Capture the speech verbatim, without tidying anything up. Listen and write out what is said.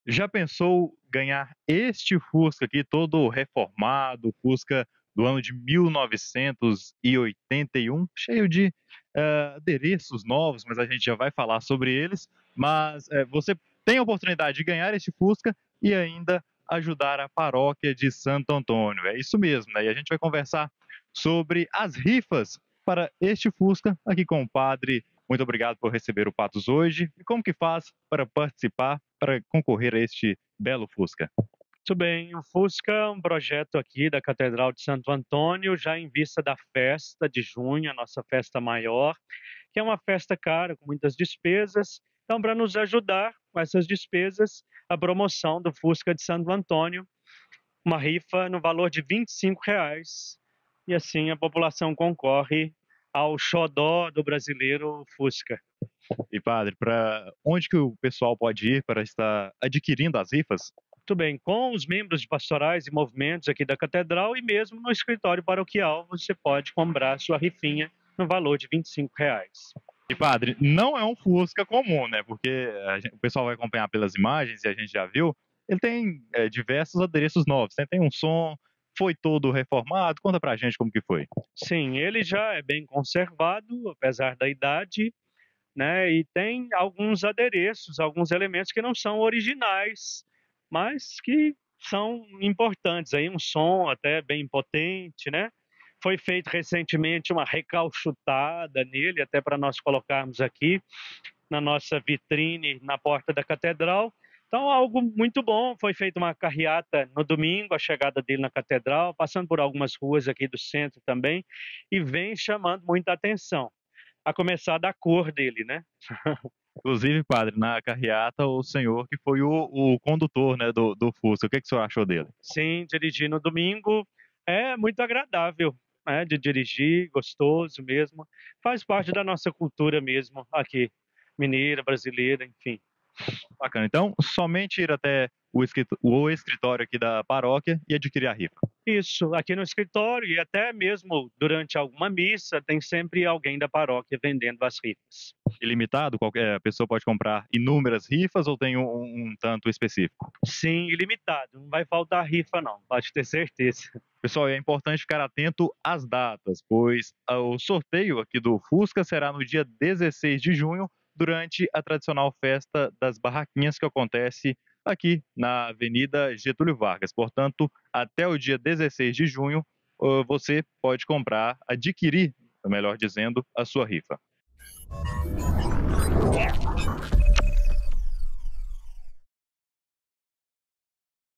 Já pensou ganhar este Fusca aqui todo reformado, Fusca do ano de mil novecentos e oitenta e um, cheio de eh, adereços novos, mas a gente já vai falar sobre eles. Mas eh, você tem a oportunidade de ganhar este Fusca e ainda ajudar a paróquia de Santo Antônio. É isso mesmo, né? E a gente vai conversar sobre as rifas para este Fusca aqui com o padre. Muito obrigado por receber o Patos hoje. E como que faz para participar, para concorrer a este belo Fusca? Muito bem, o Fusca é um projeto aqui da Catedral de Santo Antônio, já em vista da festa de junho, a nossa festa maior, que é uma festa cara, com muitas despesas. Então, para nos ajudar com essas despesas, a promoção do Fusca de Santo Antônio, uma rifa no valor de vinte e cinco reais, e assim a população concorre ao xodó do brasileiro Fusca. E padre, para onde que o pessoal pode ir para estar adquirindo as rifas? Muito bem, com os membros de pastorais e movimentos aqui da Catedral e mesmo no escritório paroquial, você pode comprar sua rifinha no valor de vinte e cinco reais. E padre, não é um Fusca comum, né? Porque a gente- o pessoal vai acompanhar pelas imagens e a gente já viu, ele tem é, diversos adereços novos, né? Tem um som, foi todo reformado. Conta pra gente como que foi. Sim, ele já é bem conservado, apesar da idade, né? E tem alguns adereços, alguns elementos que não são originais, mas que são importantes. Aí um som até bem potente, né? Foi feito recentemente uma recalchutada nele, até para nós colocarmos aqui na nossa vitrine na porta da catedral. Então, algo muito bom. Foi feita uma carreata no domingo, a chegada dele na catedral, passando por algumas ruas aqui do centro também, e vem chamando muita atenção. A começar da cor dele, né? Inclusive, padre, na carreata, o senhor que foi o, o condutor, né, do, do Fusca. O que que o senhor achou dele? Sim, dirigir no domingo é muito agradável, né, de dirigir, gostoso mesmo. Faz parte da nossa cultura mesmo aqui, mineira, brasileira, enfim. Bacana. Então, somente ir até o escrito- o escritório aqui da paróquia e adquirir a rifa. Isso, aqui no escritório e até mesmo durante alguma missa, tem sempre alguém da paróquia vendendo as rifas. Ilimitado, qualquer pessoa pode comprar inúmeras rifas ou tem um, um tanto específico? Sim, ilimitado, não vai faltar rifa não, pode ter certeza. Pessoal, é importante ficar atento às datas, pois ah, o sorteio aqui do Fusca será no dia dezesseis de junho, durante a tradicional festa das barraquinhas que acontece aqui na Avenida Getúlio Vargas. Portanto, até o dia dezesseis de junho, ah, você pode comprar, adquirir, melhor dizendo, a sua rifa.